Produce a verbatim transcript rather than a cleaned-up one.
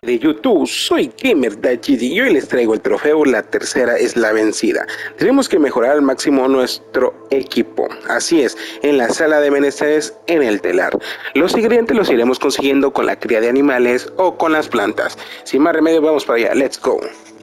de YouTube, soy GamerDaGD y hoy les traigo el trofeo La tercera es la vencida. Tenemos que mejorar al máximo nuestro equipo, así es, en la sala de menesteres en el telar. Los ingredientes los iremos consiguiendo con la cría de animales o con las plantas. Sin más remedio, vamos para allá, let's go.